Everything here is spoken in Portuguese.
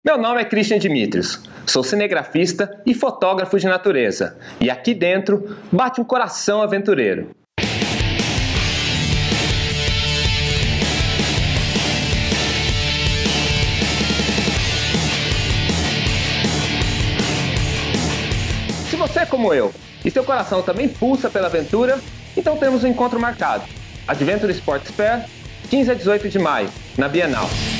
Meu nome é Christian Dimitrios, sou cinegrafista e fotógrafo de natureza, e aqui dentro bate um coração aventureiro. Se você é como eu e seu coração também pulsa pela aventura, então temos um encontro marcado. Adventure Sports Fair, 15 a 18 de maio, na Bienal.